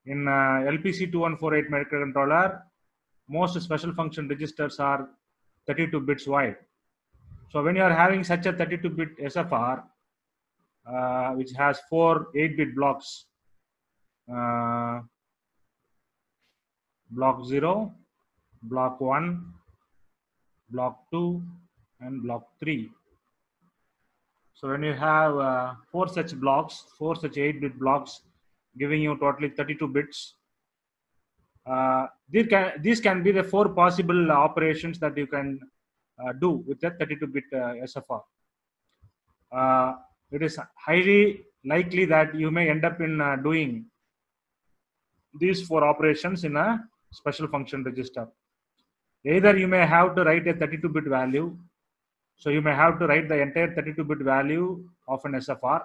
In LPC2148 microcontroller, most special function registers are 32 bits wide. So when you are having such a 32-bit SFR, which has 4 8-bit blocks, block 0, block 1, block 2, and block 3. So when you have 4 such blocks, 4 such 8-bit blocks, giving you totally 32 bits, these can be the 4 possible operations that you can do with that 32-bit SFR. It is highly likely that you may end up in doing these 4 operations in a special function register. Either you may have to write a 32-bit value, so you may have to write the entire 32-bit value of an SFR,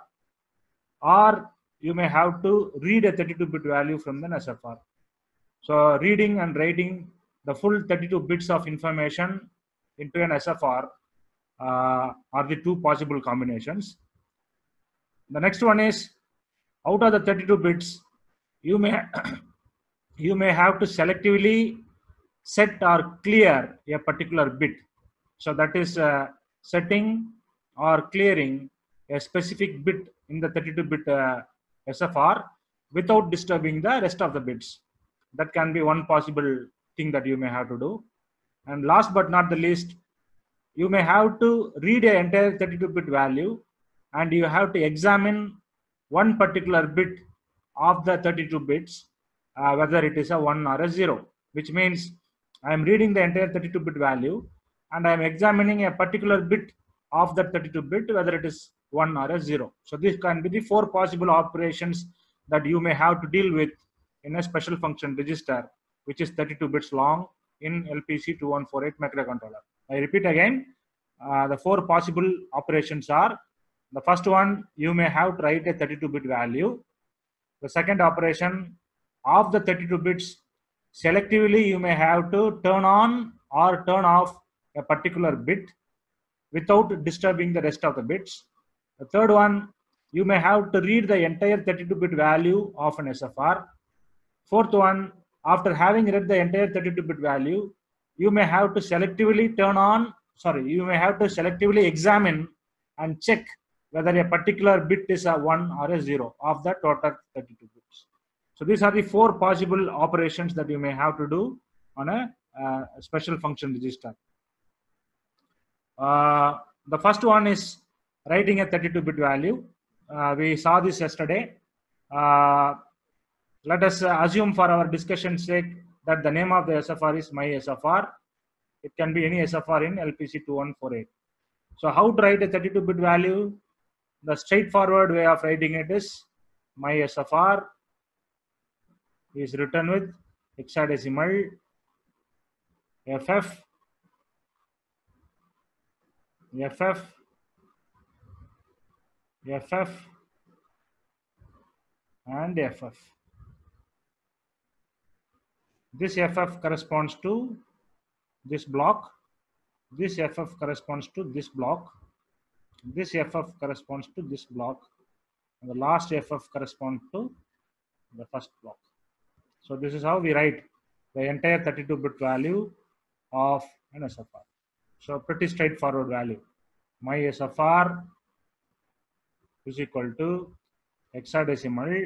or you may have to read a 32-bit value from the SFR. So reading and writing the full 32 bits of information into an SFR are the 2 possible combinations. The next one is, out of the 32 bits, you may you may have to selectively set or clear a particular bit. So that is setting or clearing a specific bit in the 32-bit SFR without disturbing the rest of the bits. That can be one possible thing that you may have to do. And last but not the least, you may have to read an entire 32-bit value, and you have to examine one particular bit of the 32 bits, whether it is a 1 or a 0, which means I am reading the entire 32-bit value and I am examining a particular bit of that 32-bit, whether it is 1 or a 0. So this can be the 4 possible operations that you may have to deal with in a special function register, which is 32 bits long in LPC2148 microcontroller. I repeat again, the 4 possible operations are: the first one, you may have to write a 32-bit value. The second operation, of the 32 bits, selectively you may have to turn on or turn off a particular bit without disturbing the rest of the bits. The third one, you may have to read the entire 32-bit value of an SFR. Fourth one, after having read the entire 32-bit value, you may have to selectively you may have to selectively examine and check whether a particular bit is a 1 or a 0 of the total 32 bits. So these are the 4 possible operations that you may have to do on a special function register. The first one is writing a 32-bit value. We saw this yesterday. Let us assume for our discussion's sake that the name of the SFR is my SFR. It can be any SFR in LPC2148. So how to write a 32-bit value? The straightforward way of writing it is my SFR is written with hexadecimal FF, FF, FF, and FF. This FF corresponds to this block. This FF corresponds to this block. This FF corresponds to this block. And the last FF corresponds to the first block. So this is how we write the entire 32-bit value of an SFR. So pretty straightforward value. My SFR is equal to hexadecimal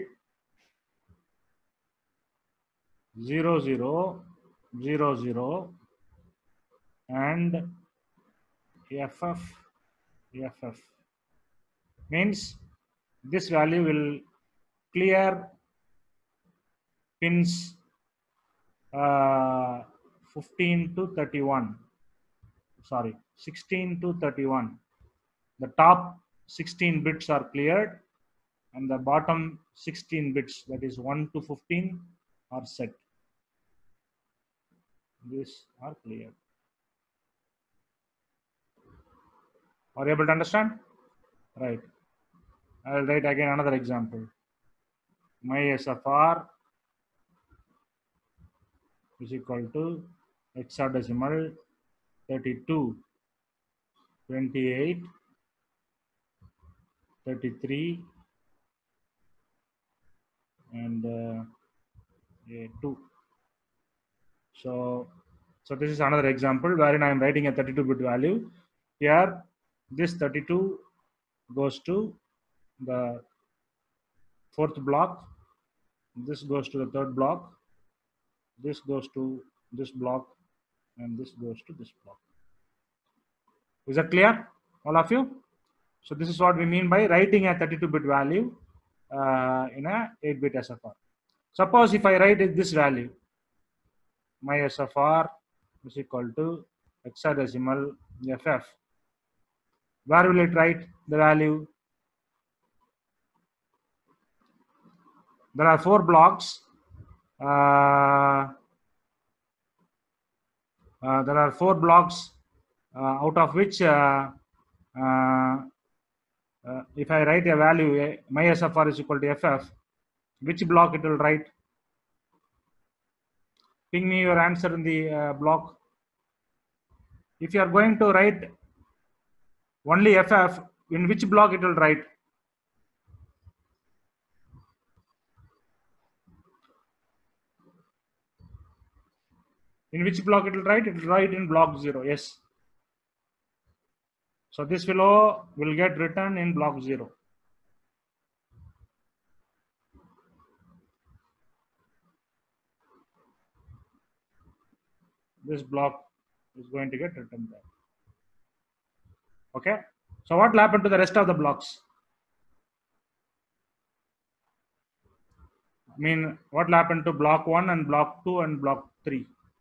0000 and FF. Means this value will clear pins 15 to 31. Sorry, 16 to 31. The top 16 bits are cleared and the bottom 16 bits, that is 1 to 15, are set. These are cleared. Are you able to understand? Right. I will write again another example. My SFR is equal to hexadecimal 32, 28, 33, and A2. So, so this is another example wherein I am writing a 32-bit value. Here, this 32 goes to the fourth block. This goes to the third block. This goes to this block, and this goes to this block. Is that clear, all of you? So this is what we mean by writing a 32-bit value in a 8-bit SFR. Suppose if I write this value, my SFR is equal to hexadecimal FF. Where will it write the value? There are 4 blocks. There are 4 blocks out of which if I write a value, my SFR is equal to FF, which block it will write? Ping me your answer in the block. If you are going to write only FF, in which block it will write? In which block it will write? It will write in block 0. Yes. So this fellow will get written in block 0. This block is going to get written there. Okay. So what will happen to the rest of the blocks? I mean, what will happen to block 1 and block 2 and block 3?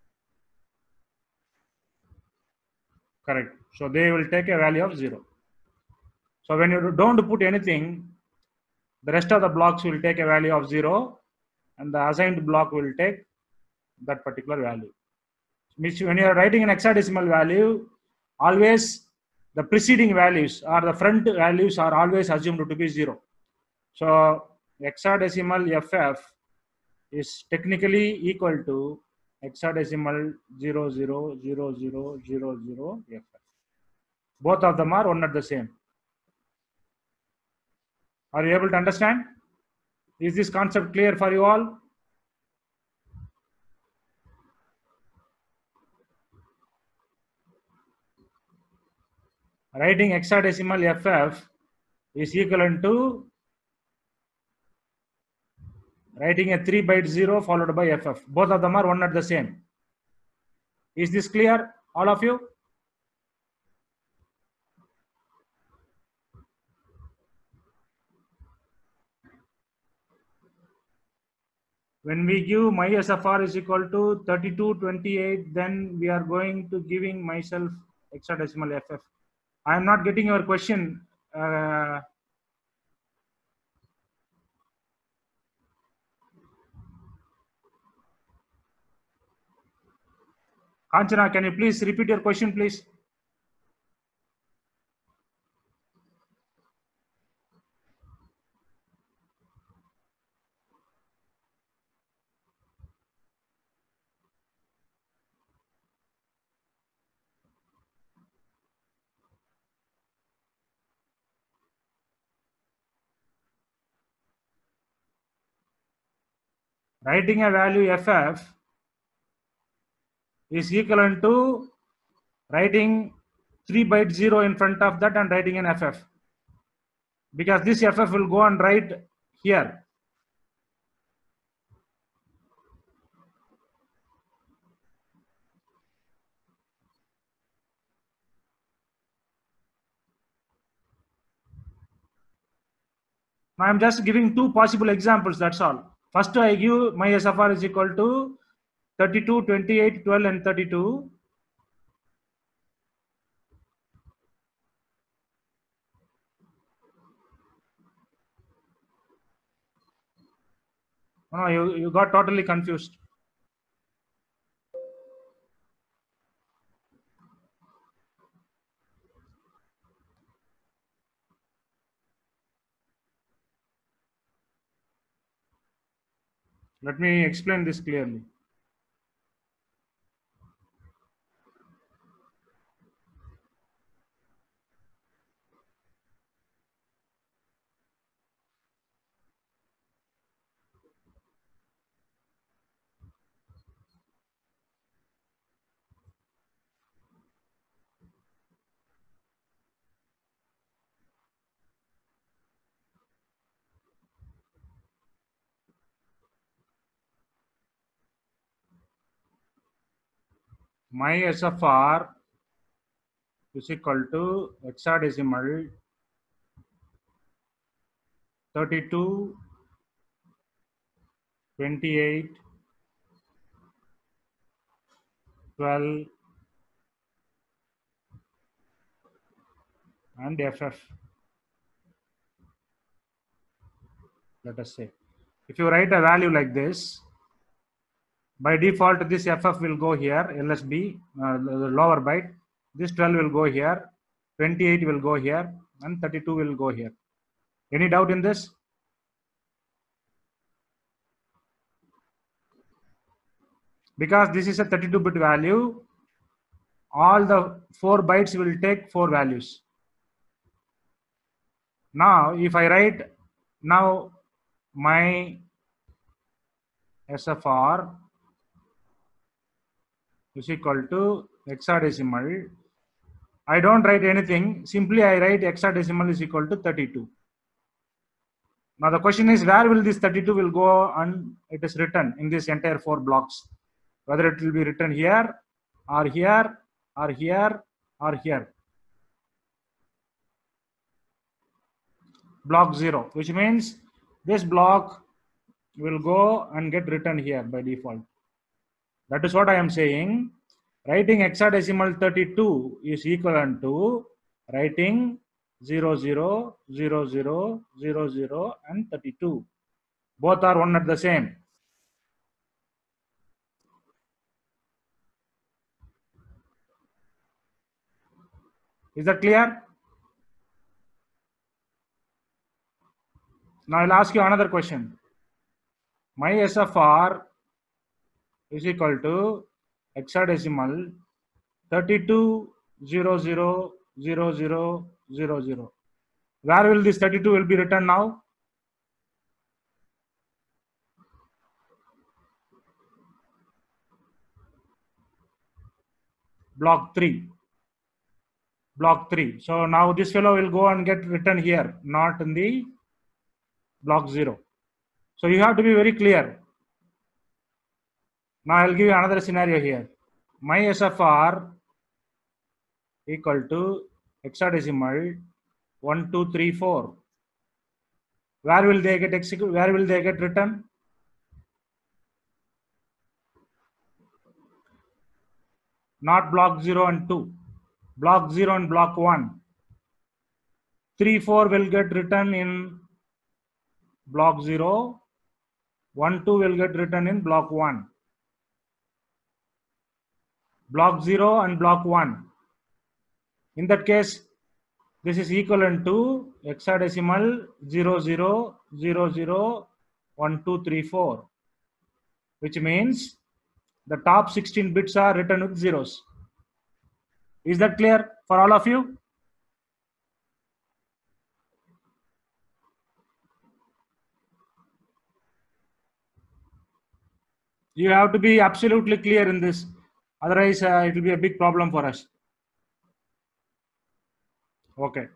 Correct. So they will take a value of 0. So when you don't put anything, the rest of the blocks will take a value of 0 and the assigned block will take that particular value. Which when you are writing an hexadecimal value, always the preceding values or the front values are always assumed to be 0. So hexadecimal FF is technically equal to hexadecimal 000000 FF. Both of them are one and the same. Are you able to understand? Is this concept clear for you all? Writing hexadecimal FF is equivalent to writing a 3-byte 0 followed by FF. Both of them are one and the same. Is this clear, all of you? When we give my SFR is equal to 3228, then we are going to giving myself hexadecimal FF. I am not getting your question. Kanchana, can you please repeat your question, please? Writing a value FF is equivalent to writing 3-byte 0 in front of that and writing an FF. Because this FF will go and write here. I am just giving 2 possible examples, that's all. First, I give my SFR is equal to 32, 28, 12, and 32. No, you got totally confused. Let me explain this clearly. my SFR is equal to hexadecimal 32, 28, 12 and FF. Let us say, if you write a value like this, by default this FF will go here, LSB, the lower byte. This 12 will go here, 28 will go here, and 32 will go here. Any doubt in this? Because this is a 32-bit value, all the 4 bytes will take 4 values. Now, if I write now my SFR is equal to hexadecimal, I don't write anything. Simply I write hexadecimal is equal to 32. Now the question is, where will this 32 will go, and it is written in this entire 4 blocks. Whether it will be written here, or here, or here, or here. Block 0, which means this block will go and get written here by default. That is what I am saying. Writing hexadecimal 32 is equivalent to writing 00, 00, 00, and 32. Both are one at the same. Is that clear? Now I'll ask you another question. My SFR is equal to hexadecimal 32, 00, 00, 00. Where will this 32 will be written now? Block 3. Block 3. So now this fellow will go and get written here, not in the block 0. So you have to be very clear. Now I'll give you another scenario here. My SFR equal to hexadecimal 1, 2, 3, 4. Where will they get executed? Where will they get written? Not block 0 and 2. Block 0 and block 1. 3, 4 will get written in block 0. 1, 2 will get written in block 1. Block 0 and block 1. In that case, this is equivalent to hexadecimal 00, 00, 1, 2, 3, 4, which means the top 16 bits are written with zeros. Is that clear for all of you? You have to be absolutely clear in this. Otherwise, it will be a big problem for us. Okay.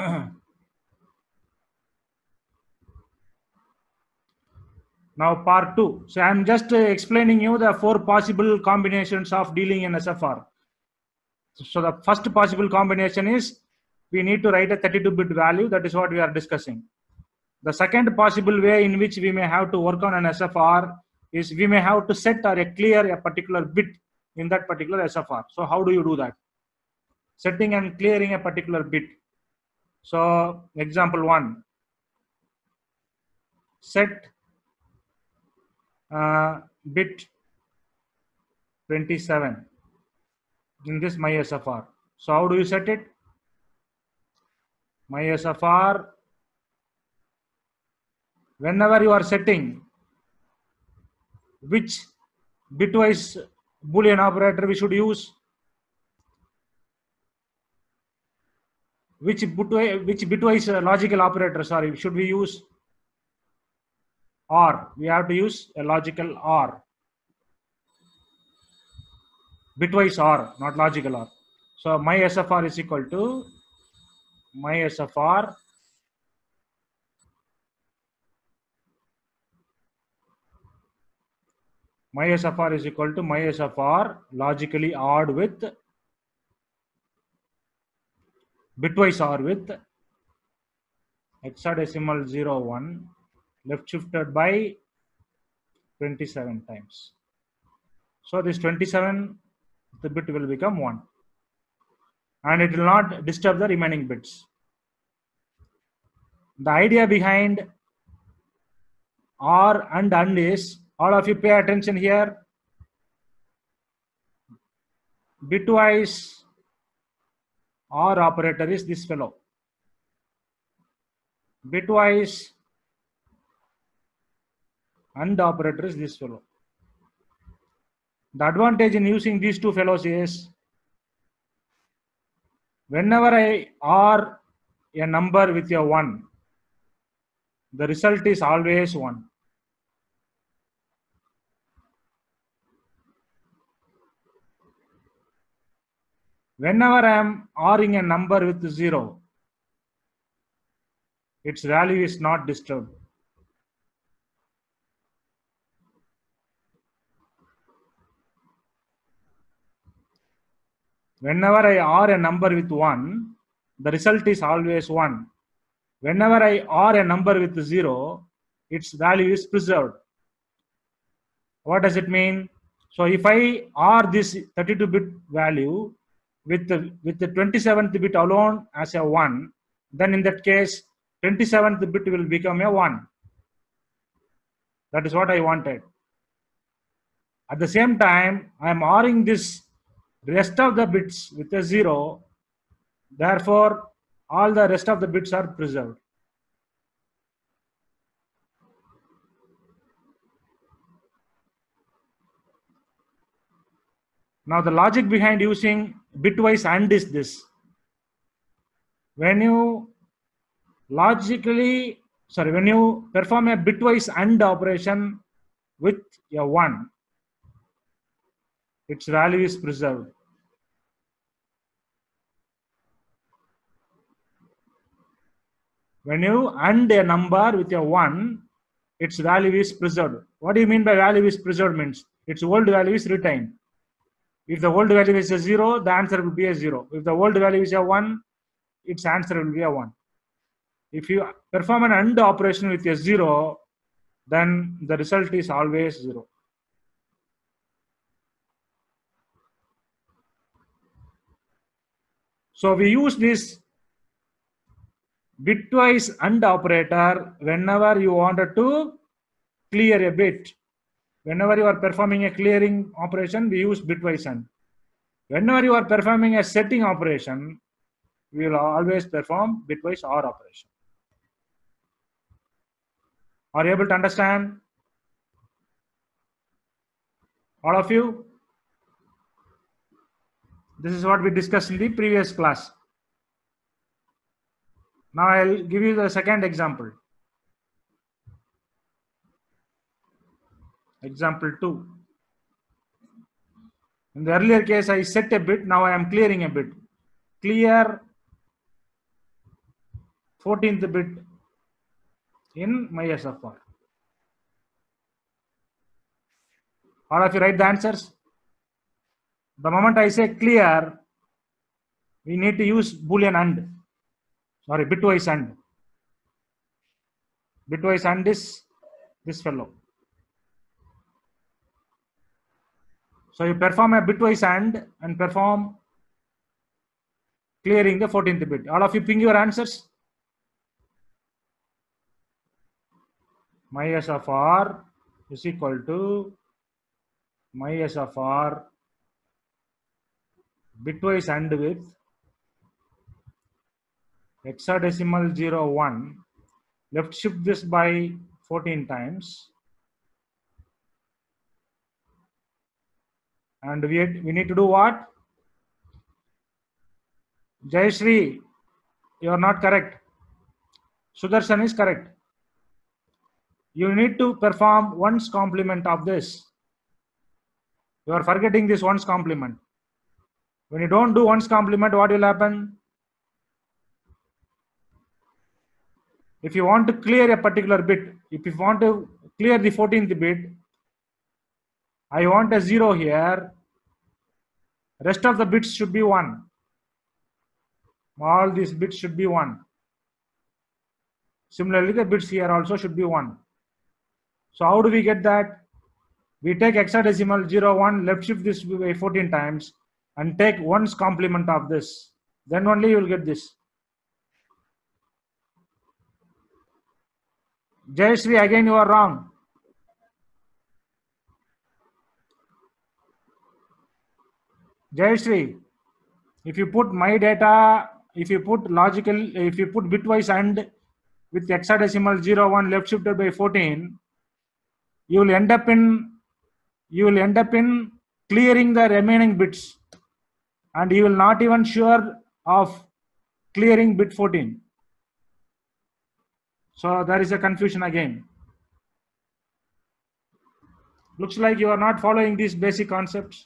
Now part 2. So I am just explaining you the 4 possible combinations of dealing in SFR. So the first possible combination is we need to write a 32-bit value. That is what we are discussing. The second possible way in which we may have to work on an SFR is we may have to set or clear a particular bit in that particular SFR. So how do you do that? Setting and clearing a particular bit. So example 1. Set bit 27 in this my SFR. So how do you set it? My SFR, whenever you are setting, which bitwise Boolean operator we should use? Which bitwise logical operator, sorry, should we use? OR. We have to use a logical OR. Bitwise OR, not logical OR. So my SFR is equal to my SFR MySFR is equal to MySFR logically OR with bitwise OR with hexadecimal 01 left shifted by 27 times. So this 27, the bit will become 1 and it will not disturb the remaining bits. The idea behind OR and AND is, all of you pay attention here, bitwise OR operator is this fellow. Bitwise AND operator is this fellow. The advantage in using these two fellows is, whenever I OR a number with a 1, the result is always 1. Whenever I am ORing a number with 0, its value is not disturbed. Whenever I OR a number with 1, the result is always 1. Whenever I OR a number with 0, its value is preserved. What does it mean? So if I OR this 32-bit value with the 27th bit alone as a 1, then in that case 27th bit will become a 1. That is what I wanted. At the same time, I am ORing this rest of the bits with a 0. Therefore, all the rest of the bits are preserved. Now the logic behind using bitwise AND is this. When you perform a bitwise AND operation with a 1, its value is preserved. When you AND a number with a 1, its value is preserved. What do you mean by value is preserved? Means its old value is retained. If the old value is a 0, the answer will be a 0. If the old value is a 1, its answer will be a 1. If you perform an AND operation with a 0, then the result is always 0. So we use this bitwise AND operator whenever you wanted to clear a bit. Whenever you are performing a clearing operation, we use bitwise AND. Whenever you are performing a setting operation, we will always perform bitwise OR operation. Are you able to understand? All of you? This is what we discussed in the previous class. Now I'll give you the second example. Example 2. In the earlier case, I set a bit. Now I am clearing a bit. Clear 14th bit in MySFR. All of you write the answers. The moment I say clear, we need to use Boolean AND. Sorry, bitwise AND. Bitwise AND is this fellow. So you perform a bitwise AND and perform clearing the 14th bit. All of you ping your answers. MySFR is equal to MySFR bitwise AND with hexadecimal 01. Left shift this by 14 times. And we need to do what? Jayashree, you are not correct. Sudarshan is correct. You need to perform ones complement of this. You are forgetting this ones complement. When you don't do ones complement, what will happen? If you want to clear a particular bit, if you want to clear the 14th bit, I want a 0 here. Rest of the bits should be 1. All these bits should be 1. Similarly, the bits here also should be 1. So how do we get that? We take hexadecimal 0, 1, left shift this by 14 times and take 1's complement of this. Then only you will get this. Jayashree, again you are wrong. Jayashree, if you put my data, if you put bitwise and with hexadecimal 0, 1 left shifted by 14, you will end up in clearing the remaining bits, and you will not even sure of clearing bit 14. So there is a confusion again. Looks like you are not following these basic concepts.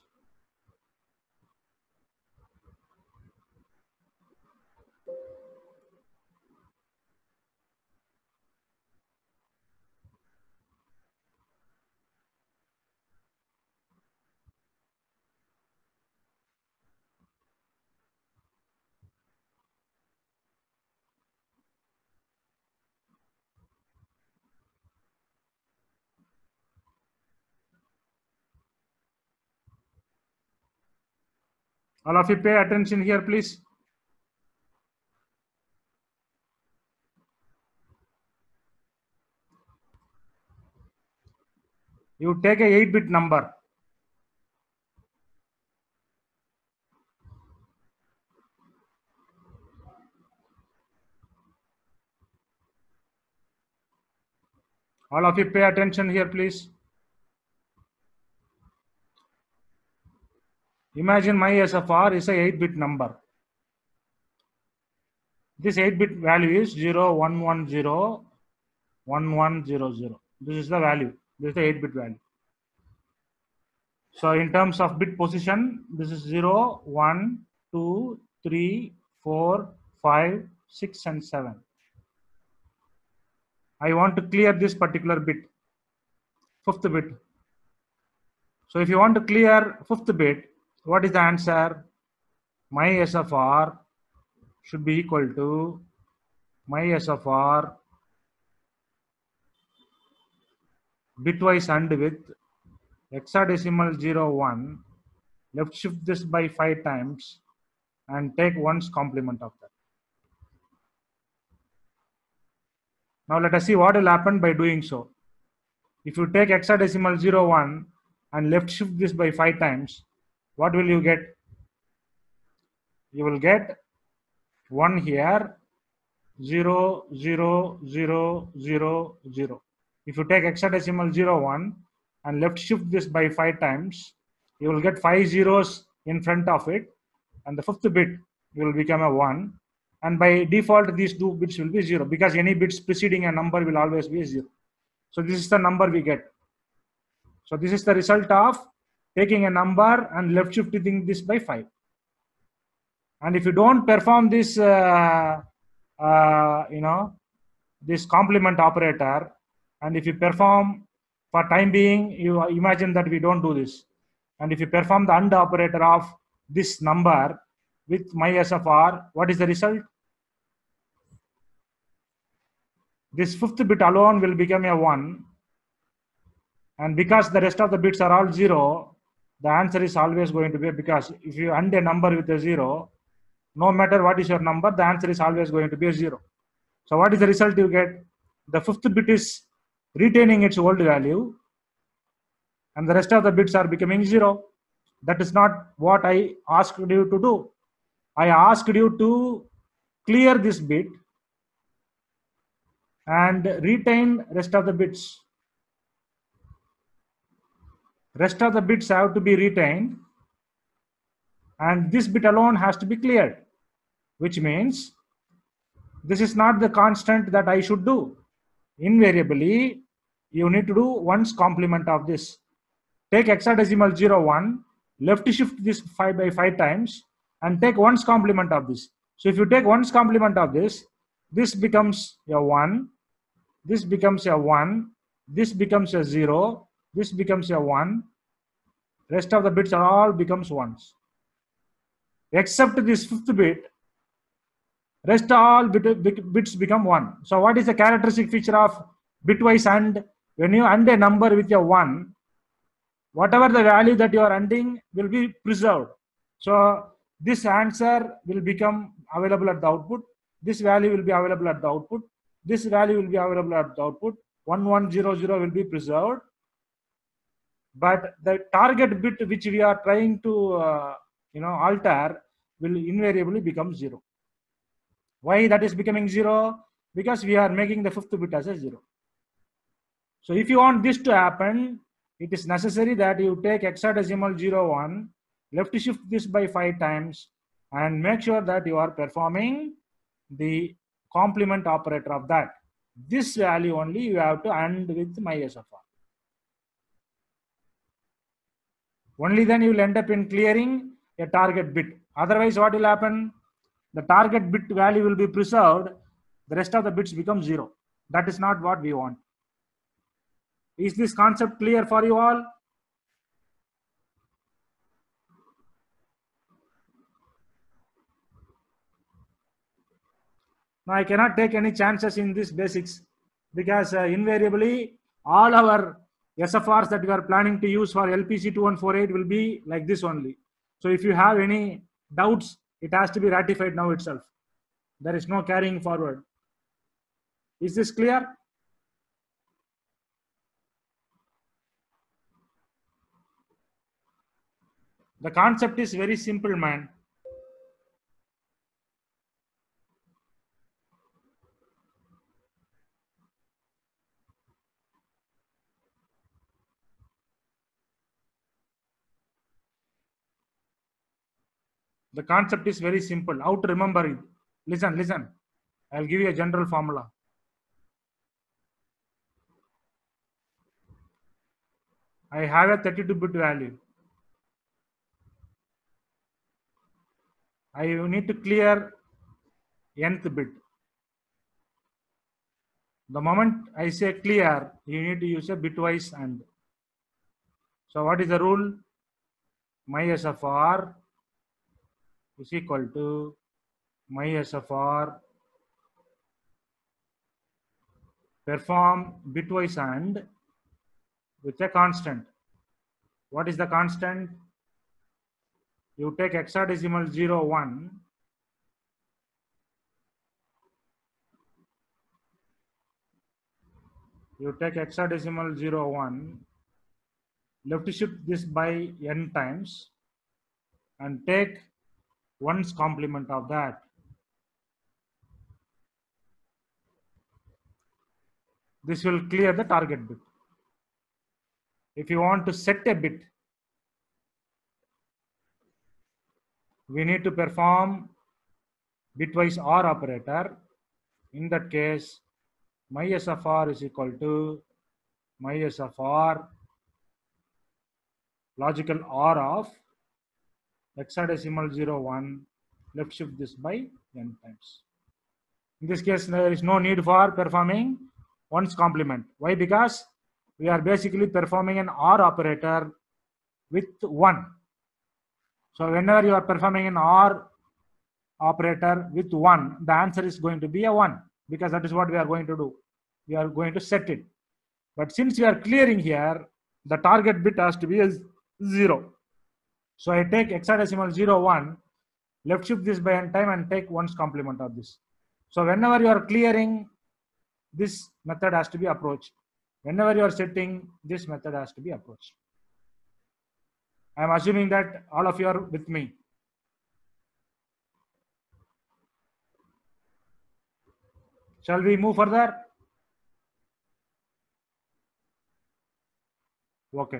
All of you pay attention here, please. You take a 8-bit number. All of you pay attention here, please. Imagine my SFR is a 8-bit number. This 8-bit value is 0110 1100. This is the value. This is the 8-bit value. So in terms of bit position, this is 0, 1, 2, 3, 4, 5, 6, and 7. I want to clear this particular bit, 5th bit. So if you want to clear 5th bit, what is the answer? My SFR should be equal to my SFR bitwise and with hexadecimal 0, 1, left shift this by 5 times and take 1's complement of that. Now let us see what will happen by doing so. If you take hexadecimal 0, 1 and left shift this by 5 times, what will you get? You will get 1 here, 0, 0, 0, 0, 0. If you take hexadecimal 0, 1 and left shift this by 5 times, you will get 5 zeros in front of it, and the 5th bit will become a 1. And by default, these 2 bits will be 0 because any bits preceding a number will always be 0. So this is the number we get. So this is the result of taking a number and left shifting this by 5. And if you don't perform this, this complement operator, and if you perform for time being, you imagine that we don't do this. And if you perform the AND operator of this number with my SFR, what is the result? This 5th bit alone will become a 1. And because the rest of the bits are all 0, the answer is always going to be, because if you AND a number with a 0, no matter what is your number, the answer is always going to be a 0. So what is the result you get? The 5th bit is retaining its old value, and the rest of the bits are becoming 0. That is not what I asked you to do. I asked you to clear this bit and retain rest of the bits. Rest of the bits have to be retained, and this bit alone has to be cleared, which means this is not the constant that I should do. Invariably, you need to do 1's complement of this. Take hexadecimal 0, 1, left shift this 5 by 5 times and take 1's complement of this. So if you take 1's complement of this, this becomes a 1, this becomes a 1, this becomes a 0, this becomes a 1, Rest of the bits are all becomes ones. Except this fifth bit, rest all bits become 1. So what is the characteristic feature of bitwise AND? When you AND a number with a 1, whatever the value that you are ANDing will be preserved. So this answer will become available at the output. This value will be available at the output. This value will be available at the output. 1100 will be preserved. But the target bit which we are trying to alter will invariably become 0. Why that is becoming 0? Because we are making the fifth bit as a 0. So if you want this to happen, it is necessary that you take hexadecimal 01, left shift this by 5 times, and make sure that you are performing the complement operator of that. This value only you have to AND with MySFR. Only then you will end up in clearing a target bit. Otherwise, what will happen? The target bit value will be preserved. The rest of the bits become 0. That is not what we want. Is this concept clear for you all? Now, I cannot take any chances in this basics because invariably all our SFRs that we are planning to use for LPC 2148 will be like this only. So if you have any doubts, it has to be ratified now itself. There is no carrying forward. Is this clear? The concept is very simple, man. The concept is very simple. How to remember it? Listen. I'll give you a general formula. I have a 32-bit value. I need to clear nth bit. The moment I say clear, you need to use a bitwise AND. So what is the rule? MySFR is equal to MySFR perform bitwise AND with a constant. What is the constant? You take hexadecimal 01. You take hexadecimal 01, left shift this by n times, and take 1's complement of that. This will clear the target bit. If you want to set a bit, we need to perform bitwise OR operator. In that case, MySFR is equal to MySFR logical OR of hexadecimal 01, left shift this by n times. In this case, there is no need for performing 1's complement. Why? Because we are basically performing an OR operator with 1. So whenever you are performing an OR operator with 1, the answer is going to be a 1, because that is what we are going to do. We are going to set it. But since we are clearing here, the target bit has to be a 0. So I take hexadecimal 01, left shift this by n time, and take 1's complement of this. So whenever you are clearing, this method has to be approached. Whenever you are setting, this method has to be approached. I am assuming that all of you are with me. Shall we move further? Okay.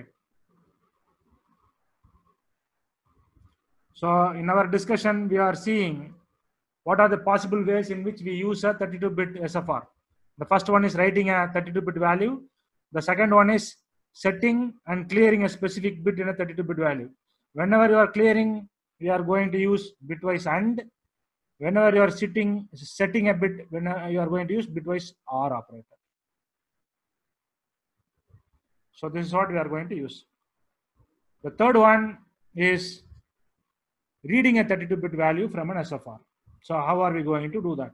So in our discussion, we are seeing what are the possible ways in which we use a 32-bit SFR. The first one is writing a 32-bit value. The second one is setting and clearing a specific bit in a 32-bit value. Whenever you are clearing, we are going to use bitwise AND. Whenever you are setting a bit, when you are going to use bitwise OR operator. So this is what we are going to use. The third one is reading a 32-bit value from an SFR. So how are we going to do that?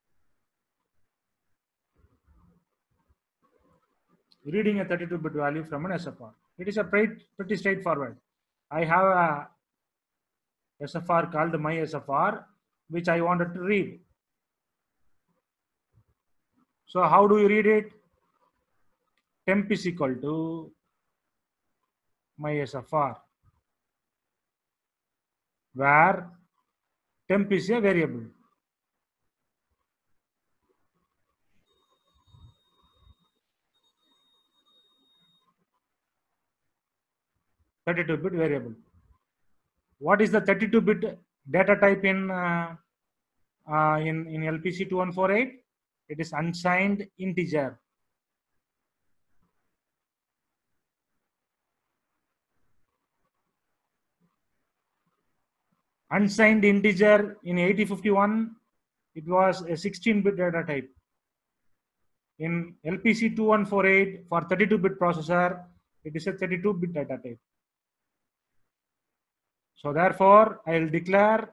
Reading a 32-bit value from an SFR. It is a pretty straightforward. I have a SFR called MySFR, which I wanted to read. So how do you read it? Temp is equal to MySFR, where temp is a variable. (32-bit variable). What is the 32-bit data type in LPC 2148? It is unsigned integer. Unsigned integer in 8051, it was a 16-bit data type. In LPC 2148 for 32-bit processor, it is a 32-bit data type. So therefore, I will declare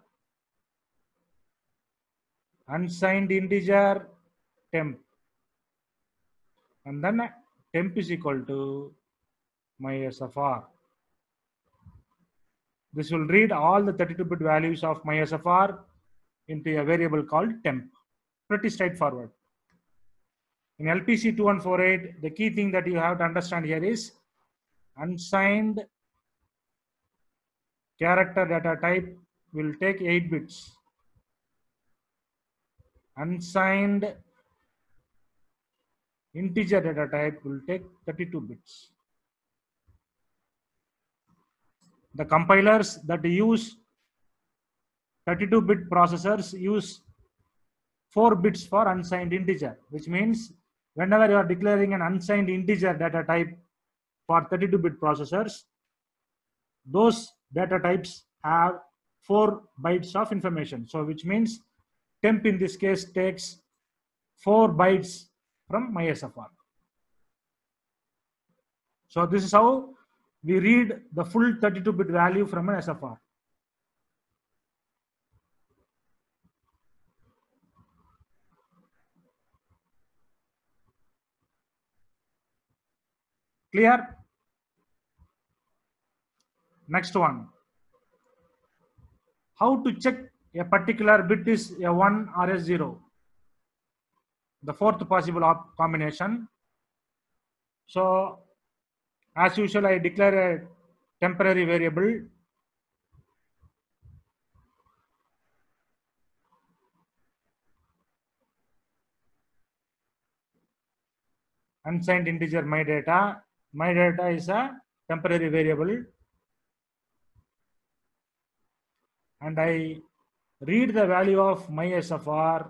unsigned integer temp, and then temp is equal to MySFR. This will read all the 32-bit values of MySFR into a variable called temp. Pretty straightforward. In LPC 2148, the key thing that you have to understand here is unsigned character data type will take 8 bits. Unsigned integer data type will take 32 bits. The compilers that use 32-bit processors use 4 bits for unsigned integer, which means whenever you are declaring an unsigned integer data type for 32-bit processors, those data types have 4 bytes of information. So which means temp in this case takes 4 bytes from MySFR. So this is how we read the full 32-bit value from an SFR. Clear? Next one. How to check a particular bit is a 1 or a 0? The fourth possible combination. So as usual, I declare a temporary variable unsigned integer my data. My data is a temporary variable, and I read the value of my SFR.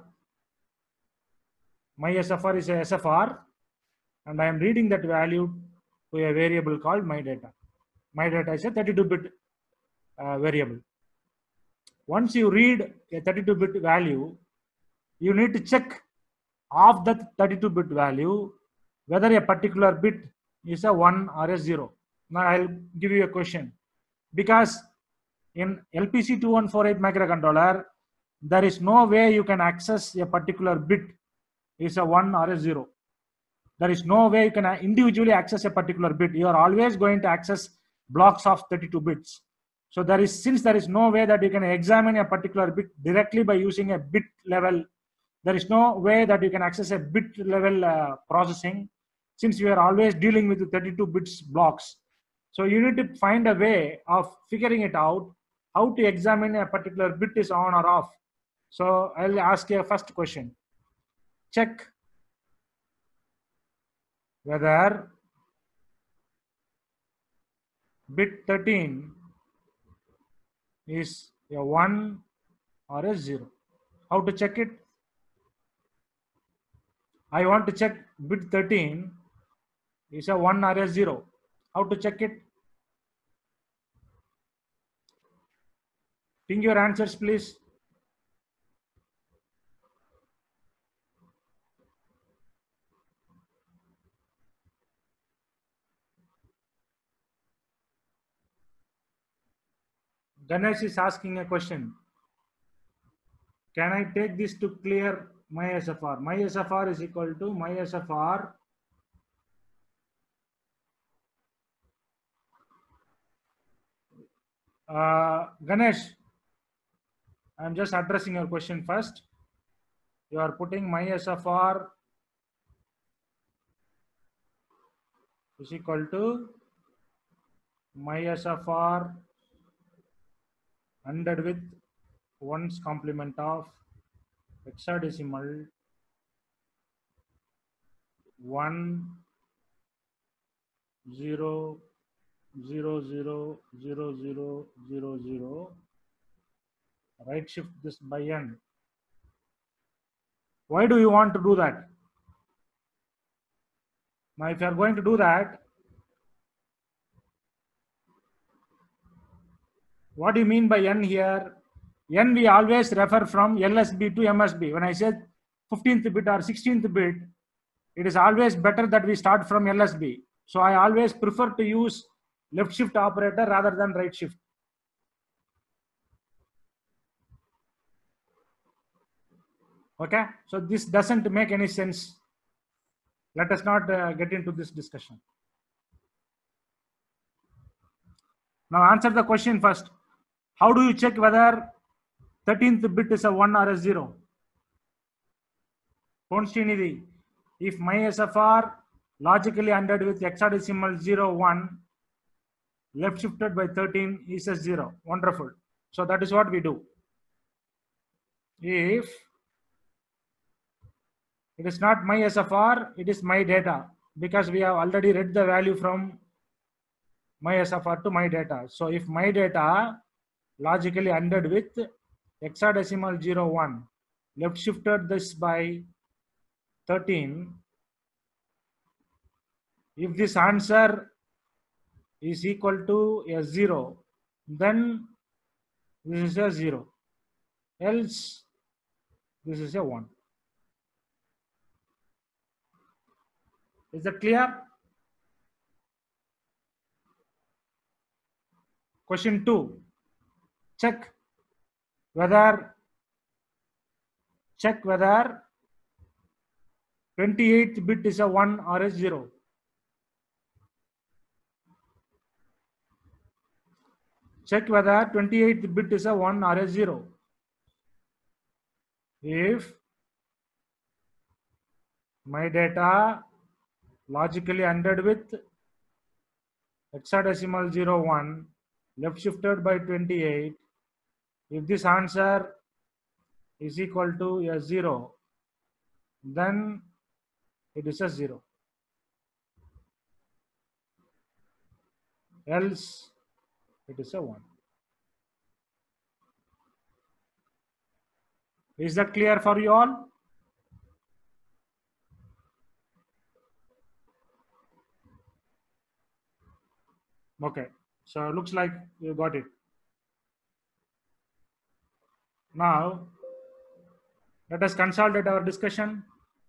My SFR is a SFR, and I am reading that value to a variable called my data. My data is a 32-bit variable. Once you read a 32-bit value, you need to check of that 32-bit value whether a particular bit is a 1 or a 0. Now I'll give you a question. Because in LPC 2148 microcontroller, there is no way you can access a particular bit is a 1 or a 0. There is no way you can individually access a particular bit. You are always going to access blocks of 32 bits. So since there is no way that you can examine a particular bit directly by using a bit level, there is no way that you can access a bit level processing, since you are always dealing with the 32 bits blocks. So you need to find a way of figuring it out, how to examine a particular bit is on or off. So I'll ask you a first question. Check whether bit 13 is a 1 or a 0. How to check it? I want to check bit 13 is a 1 or a 0. How to check it? Ping your answers, please. Ganesh is asking a question. Can I take this to clear my SFR? My SFR is equal to my SFR Ganesh, I'm just addressing your question first. You are putting my SFR is equal to my SFR 100 with 1's complement of hexadecimal 1 0 0 0 0 0 0 0. Right shift this by n. Why do you want to do that? Now, if you are going to do that, what do you mean by n here? N we always refer from LSB to MSB. When I said 15th bit or 16th bit, it is always better that we start from LSB. So I always prefer to use left shift operator rather than right shift. Okay, so this doesn't make any sense. Let us not get into this discussion. Now answer the question first. How do you check whether 13th bit is a 1 or a 0? Konstantinidi, if my SFR logically ANDed with hexadecimal 0 1 left shifted by 13 is a 0. Wonderful. So that is what we do. If it is not my SFR, it is my data, because we have already read the value from my SFR to my data. So if my data logically ANDed with hexadecimal 0 1 left shifted this by 13, if this answer is equal to a 0, then this is a 0, else this is a 1. Is that clear? Question 2. Check whether 28th bit is a 1 or a 0. Check whether 28th bit is a 1 or a 0. If my data logically ANDed with hexadecimal 0 1 left shifted by 28, if this answer is equal to a 0, then it is a 0, else it is a 1. Is that clear for you all? Okay, so looks like you got it. Now let us consolidate our discussion.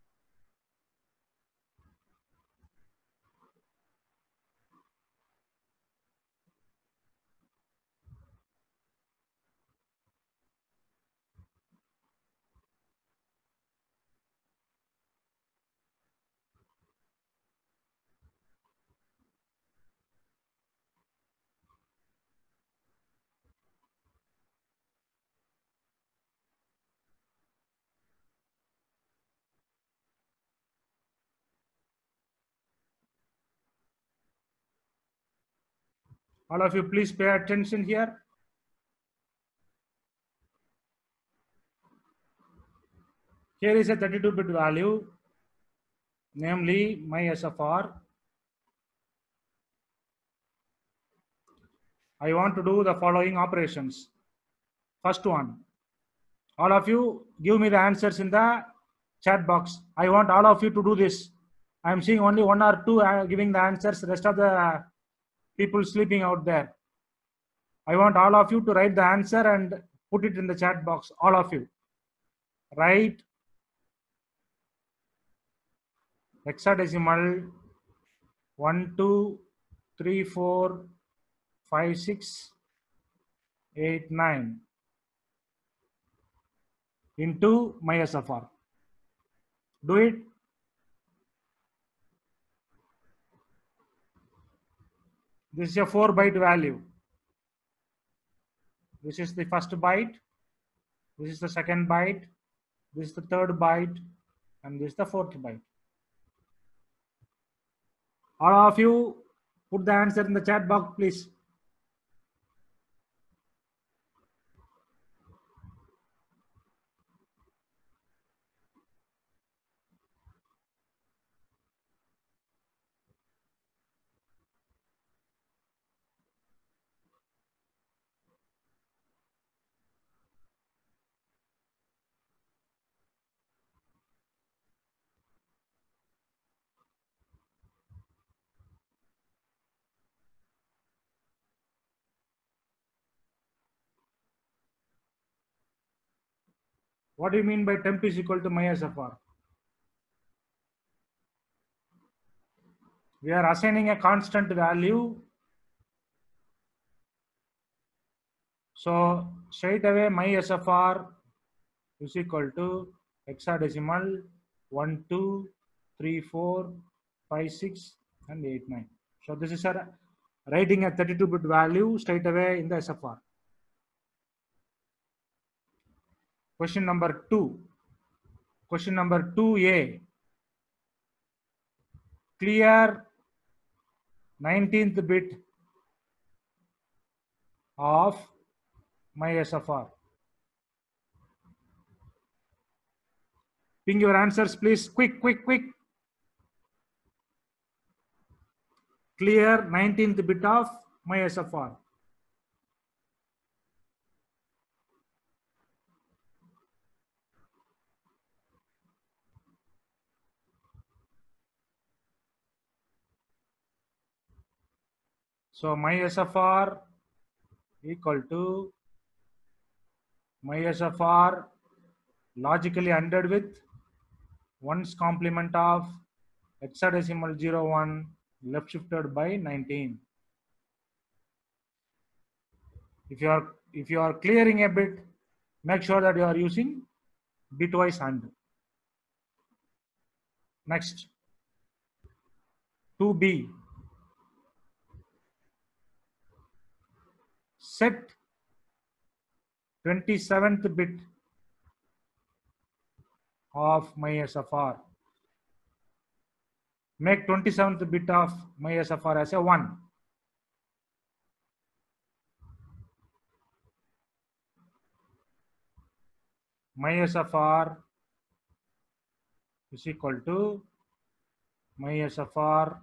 All of you, please pay attention here. Here is a 32-bit value, namely my SFR. I want to do the following operations. First one, all of you give me the answers in the chat box. I want all of you to do this. I am seeing only 1 or 2 giving the answers, rest of the people sleeping out there. I want all of you to write the answer and put it in the chat box. All of you write hexadecimal 1 2 3 4 5 6 89 into my SFR. Do it. This is a 4-byte value. This is the first byte. This is the second byte. This is the third byte. And this is the fourth byte. All of you put the answer in the chat box, please. What do you mean by temp is equal to my SFR? We are assigning a constant value. So straight away my SFR is equal to hexadecimal 1, 2, 3, 4, 5, 6 and 8, 9. So this is a writing a 32-bit value straight away in the SFR. Question number 2. Question number 2A. Clear 19th bit of my SFR. Ping your answers, please. Quick, quick, quick. Clear 19th bit of my SFR. So my SFR equal to my SFR logically ANDed with 1's complement of hexadecimal 01 left shifted by 19. If you are clearing a bit, make sure that you are using bitwise AND. Next, 2B. Set 27th bit of my SFR. Make 27th bit of my SFR as a 1. My SFR is equal to my SFR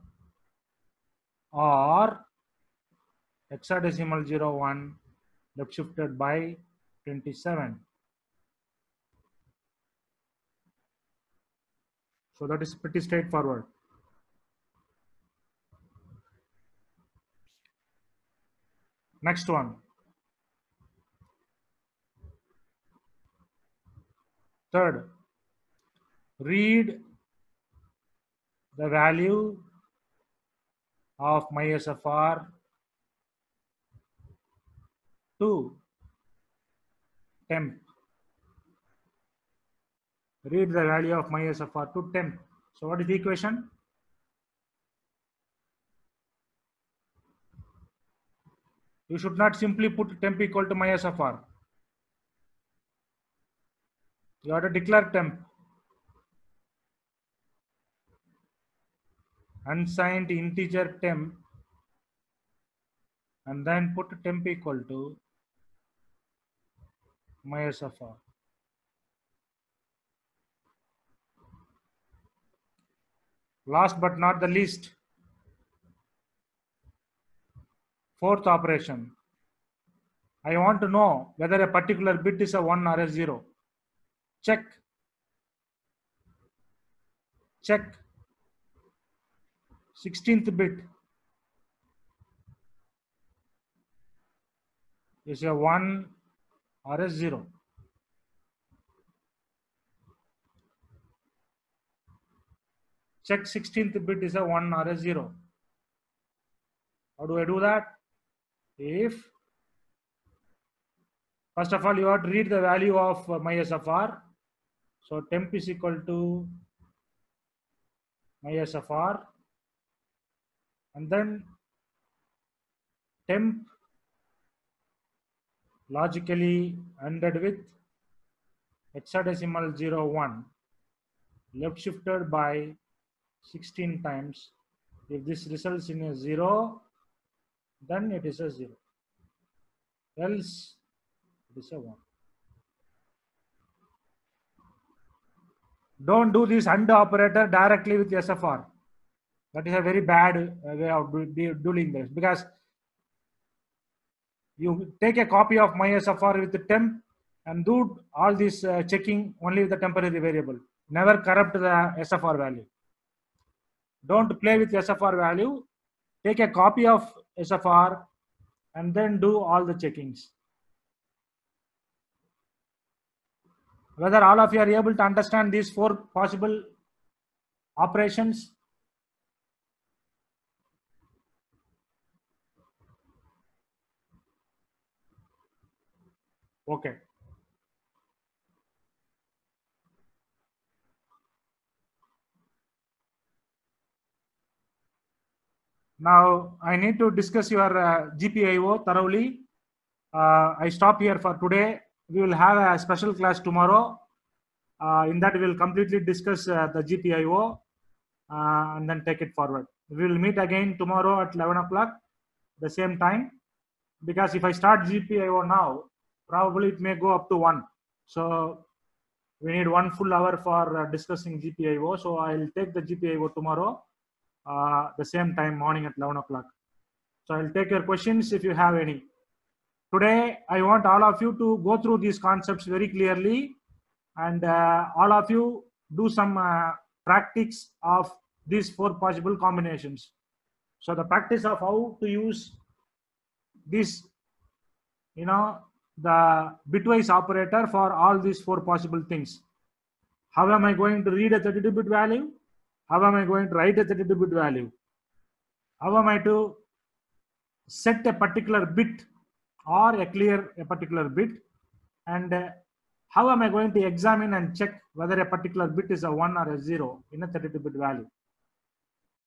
or hexadecimal 01 left shifted by 27. So that is pretty straightforward. Next one. Third, read the value of my SFR to temp. Read the value of my SFR to temp. So what is the equation? You should not simply put temp equal to my SFR. You have to declare temp. Unsigned integer temp and then put temp equal to my SFR. Last but not the least, fourth operation. I want to know whether a particular bit is a 1 or a 0. Check. Check. 16th bit is a 1 or a 0. Check 16th bit is a 1 or a 0. How do I do that? If First of all, you have to read the value of my SFR. So temp is equal to my SFR, and then temp logically ended with hexadecimal 01 left shifted by 16 times. If this results in a 0, then it is a 0. Else it is a 1. Don't do this AND operator directly with SFR. That is a very bad way of doing this, because you take a copy of my SFR with the temp and do all this checking only with the temporary variable. Never corrupt the SFR value. Don't play with SFR value. Take a copy of SFR and then do all the checkings. Whether all of you are able to understand these 4 possible operations? Okay. Now I need to discuss your GPIO thoroughly. I stop here for today. We will have a special class tomorrow. In that, we will completely discuss the GPIO and then take it forward. We will meet again tomorrow at 11 o'clock, the same time. Because if I start GPIO now, probably it may go up to 1. So we need 1 full hour for discussing GPIO. So I'll take the GPIO tomorrow, the same time, morning at 11 o'clock. So I'll take your questions if you have any. Today, I want all of you to go through these concepts very clearly, and all of you do some practice of these 4 possible combinations. So the practice of how to use this, the bitwise operator for all these 4 possible things. How am I going to read a 32-bit value? How am I going to write a 32-bit value? How am I to set a particular bit or clear a particular bit? And how am I going to examine and check whether a particular bit is a 1 or a 0 in a 32-bit value?